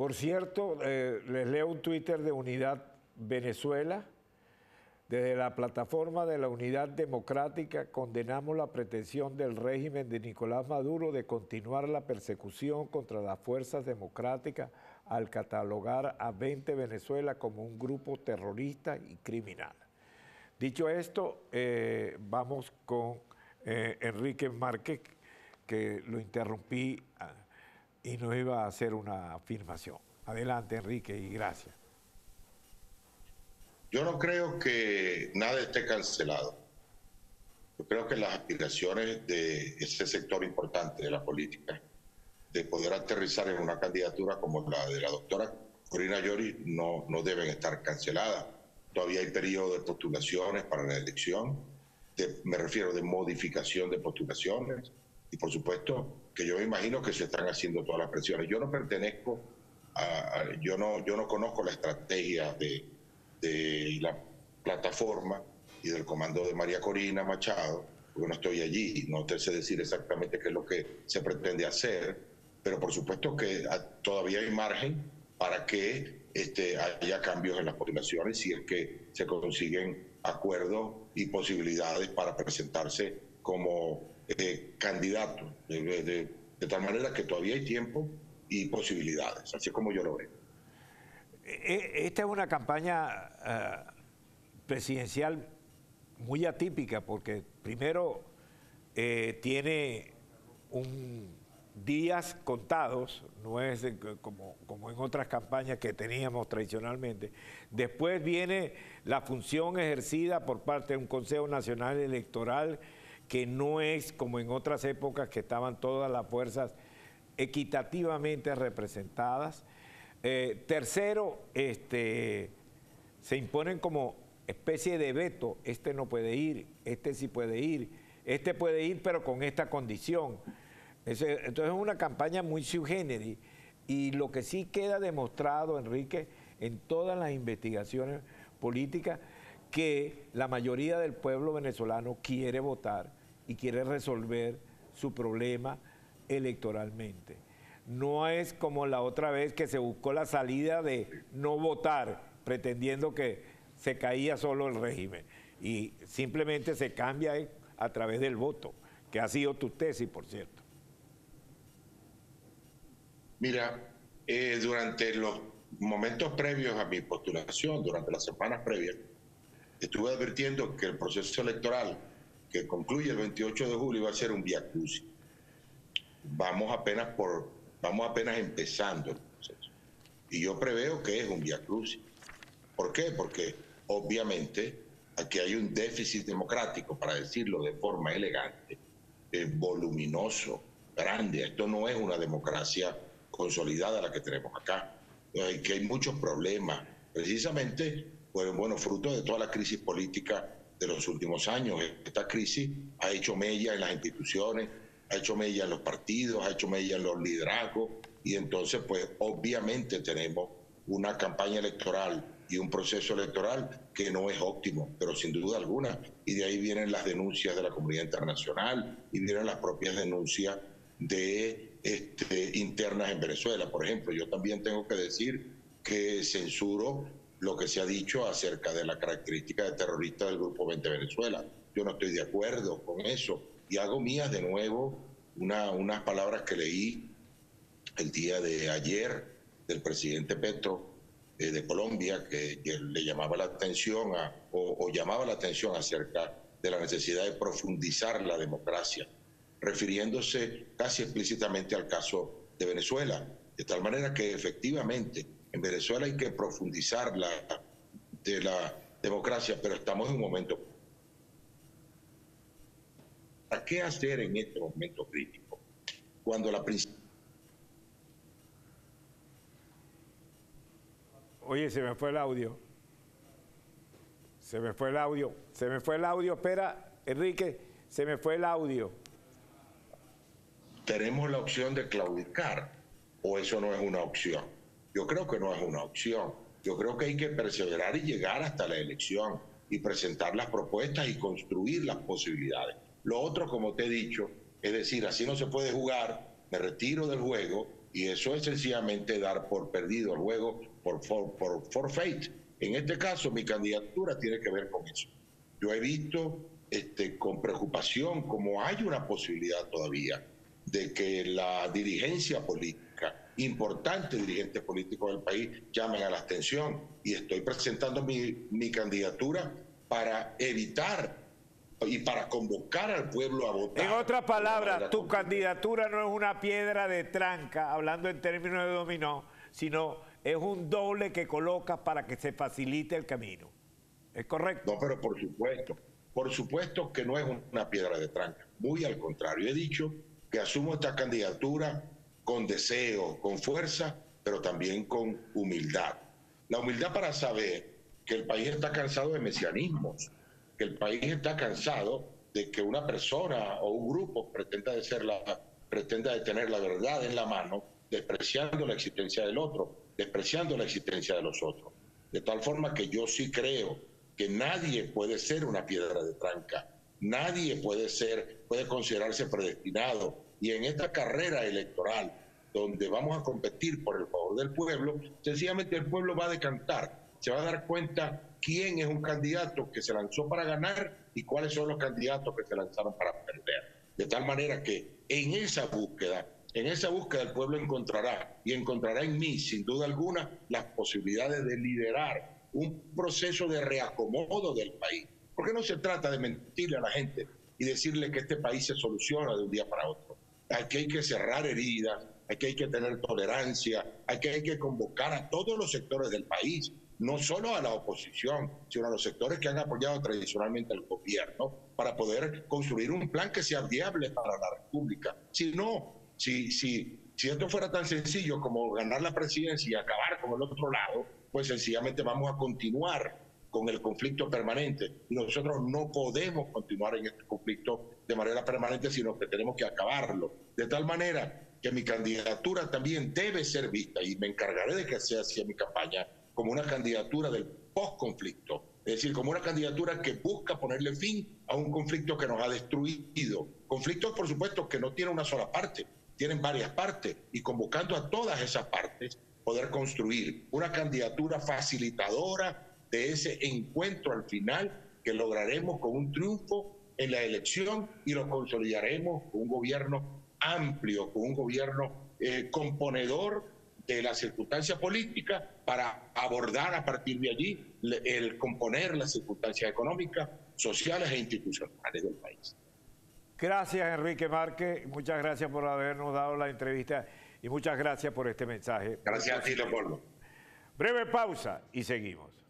Por cierto, les leo un Twitter de Unidad Venezuela. Desde la plataforma de la Unidad Democrática condenamos la pretensión del régimen de Nicolás Maduro de continuar la persecución contra las fuerzas democráticas al catalogar a 20 Venezuela como un grupo terrorista y criminal. Dicho esto, vamos con Enrique Márquez, que lo interrumpí y nos iba a hacer una afirmación. Adelante, Enrique, y gracias. Yo no creo que nada esté cancelado. Yo creo que las aspiraciones de ese sector importante de la política, de poder aterrizar en una candidatura como la de la doctora Corina Lloris, no deben estar canceladas. Todavía hay periodo de postulaciones para la elección, me refiero de modificación de postulaciones, y por supuesto que yo me imagino que se están haciendo todas las presiones. Yo no pertenezco yo no conozco la estrategia de la plataforma y del comando de María Corina Machado, porque no estoy allí, no te sé decir exactamente qué es lo que se pretende hacer, pero por supuesto que todavía hay margen para que haya cambios en las postulaciones si es que se consiguen acuerdos y posibilidades para presentarse como candidato, de tal manera que todavía hay tiempo y posibilidades, así es como yo lo veo. Esta es una campaña presidencial muy atípica porque primero tiene días contados, no es como en otras campañas que teníamos tradicionalmente. Después viene la función ejercida por parte de un Consejo Nacional Electoral que no es como en otras épocas que estaban todas las fuerzas equitativamente representadas. Tercero, se imponen como especie de veto, este no puede ir, este sí puede ir, este puede ir pero con esta condición. Entonces es una campaña muy sui generis y lo que sí queda demostrado, Enrique, en todas las investigaciones políticas, que la mayoría del pueblo venezolano quiere votar y quiere resolver su problema electoralmente. No es como la otra vez que se buscó la salida de no votar, pretendiendo que se caía solo el régimen. Y simplemente se cambia a través del voto, que ha sido tu tesis, por cierto. Mira, durante los momentos previos a mi postulación, durante las semanas previas, estuve advirtiendo que el proceso electoral que concluye el 28 de julio va a ser un viacrucis. Vamos apenas empezando el proceso. Y yo preveo que es un viacrucis. ¿Por qué? Porque obviamente aquí hay un déficit democrático, para decirlo de forma elegante, voluminoso, grande. Esto no es una democracia consolidada la que tenemos acá. Que hay muchos problemas, precisamente, bueno, fruto de toda la crisis política de los últimos años. Esta crisis ha hecho mella en las instituciones, ha hecho mella en los partidos, ha hecho mella en los liderazgos, y entonces pues obviamente tenemos una campaña electoral y un proceso electoral que no es óptimo, pero sin duda alguna, y de ahí vienen las denuncias de la comunidad internacional y vienen las propias denuncias de internas en Venezuela. Por ejemplo, yo también tengo que decir que censuro lo que se ha dicho acerca de la característica de terrorista del Grupo 20 Venezuela. Yo no estoy de acuerdo con eso y hago mías de nuevo unas palabras que leí el día de ayer del presidente Petro de Colombia, que le llamaba la atención llamaba la atención acerca de la necesidad de profundizar la democracia, refiriéndose casi explícitamente al caso de Venezuela, de tal manera que efectivamente en Venezuela hay que profundizar la democracia, pero estamos en un momento. ¿Para qué hacer en este momento crítico? Cuando la principal... Oye, se me fue el audio. Se me fue el audio. Espera, Enrique, se me fue el audio. ¿Tenemos la opción de claudicar o eso no es una opción? Yo creo que no es una opción. Yo creo que hay que perseverar y llegar hasta la elección y presentar las propuestas y construir las posibilidades. Lo otro, como te he dicho, es decir, así no se puede jugar, me retiro del juego Y eso es sencillamente dar por perdido el juego, por forfeit. En este caso, mi candidatura tiene que ver con eso. Yo he visto con preocupación cómo hay una posibilidad todavía de que la dirigencia política, importantes dirigentes políticos del país, llamen a la abstención. Y estoy presentando mi candidatura para evitar y para convocar al pueblo a votar. En otras palabras, tu candidatura no es una piedra de tranca, hablando en términos de dominó, sino es un doble que colocas para que se facilite el camino. ¿Es correcto? No, pero por supuesto que no es una piedra de tranca. Muy al contrario, he dicho que asumo esta candidatura con deseo, con fuerza, pero también con humildad. La humildad para saber que el país está cansado de mesianismos, que el país está cansado de que una persona o un grupo pretenda de tener la verdad en la mano, despreciando la existencia del otro, despreciando la existencia de los otros. De tal forma que yo sí creo que nadie puede ser una piedra de tranca, nadie puede considerarse predestinado. Y en esta carrera electoral, donde vamos a competir por el favor del pueblo, sencillamente el pueblo va a decantar, se va a dar cuenta quién es un candidato que se lanzó para ganar y cuáles son los candidatos que se lanzaron para perder. De tal manera que en esa búsqueda el pueblo encontrará en mí, sin duda alguna, las posibilidades de liderar un proceso de reacomodo del país. Porque no se trata de mentirle a la gente y decirle que este país se soluciona de un día para otro. Aquí hay que cerrar heridas, aquí hay que tener tolerancia, aquí hay que convocar a todos los sectores del país, no solo a la oposición, sino a los sectores que han apoyado tradicionalmente al gobierno, para poder construir un plan que sea viable para la República. Si esto fuera tan sencillo como ganar la presidencia y acabar con el otro lado, pues sencillamente vamos a continuar con el conflicto permanente. Y nosotros no podemos continuar en este conflicto de manera permanente, sino que tenemos que acabarlo. De tal manera que mi candidatura también debe ser vista, y me encargaré de que sea así en mi campaña, como una candidatura del post-conflicto. Es decir, como una candidatura que busca ponerle fin a un conflicto que nos ha destruido. Conflictos, por supuesto, que no tienen una sola parte, tienen varias partes, y convocando a todas esas partes, poder construir una candidatura facilitadora de ese encuentro al final, que lograremos con un triunfo en la elección y lo consolidaremos con un gobierno amplio, con un gobierno componedor de la circunstancia política, para abordar a partir de allí el componer las circunstancias económicas, sociales e institucionales del país. Gracias, Enrique Márquez, muchas gracias por habernos dado la entrevista y muchas gracias por este mensaje. Gracias a ti, Leopoldo. Breve pausa y seguimos.